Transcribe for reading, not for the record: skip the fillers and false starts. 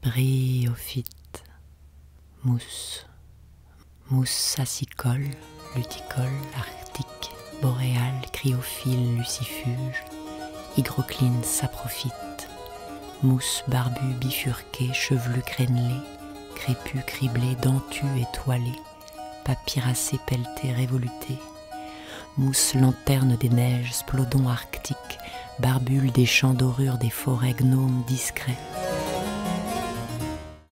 Bryophyte, mousse, mousse sassicole, luticole, arctique, boréale, cryophile, lucifuge, hygrocline, saprophyte, mousse barbue bifurquée, chevelu crénelé, crépus criblé, dentu étoilé, papyracé pelleté révoluté, mousse lanterne des neiges, splodon arctique, barbule des champs dorures des forêts gnomes discrets,